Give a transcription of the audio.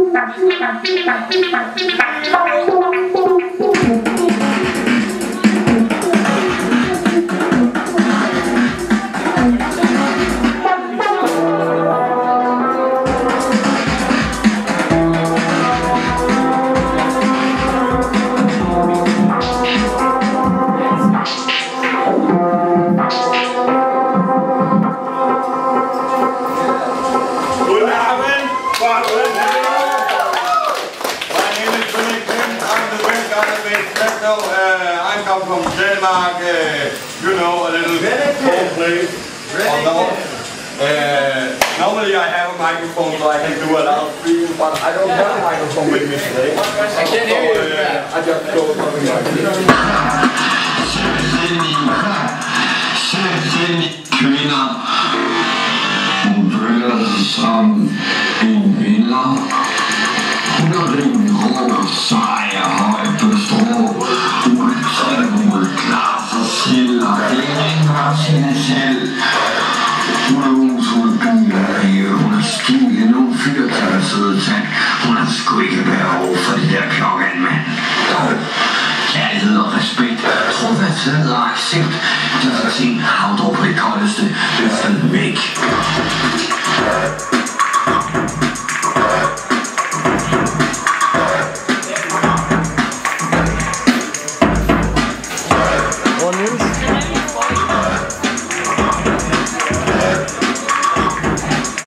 I come from Denmark, you know, a little cold place. Normally I have a microphone so I can do a lot of streams, but I don't have a microphone with me today. I can't hear you. I just go something like this. Kvinder, hun føler sig som en vinder. Hun er rimelig rå, sej og høj på strå. Hun klar sig selv, og ingen har sine selv. Hun er usolbiler, hun er stil, nogle fyr kan være søde tand. Hun har sgu ikke behov for det der klokken, mand. Kærlighed og respekt, troværdighed og accept. Der skal se, havdrog på det koldeste, løftet væk.